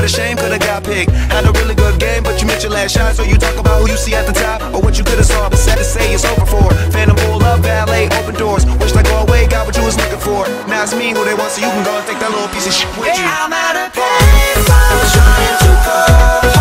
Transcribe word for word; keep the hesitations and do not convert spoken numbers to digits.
a shame, could've got picked. Had a really good game, but you missed your last shot. So you talk about who you see at the top, or what you could've saw, but sad to say it's over for. Phantom pull up, valet, open doors. Wish like go away, got what you was looking for. Now it's me who they want, so you can go and take that little piece of shit with you. Yeah, I'm at a payphone trying to call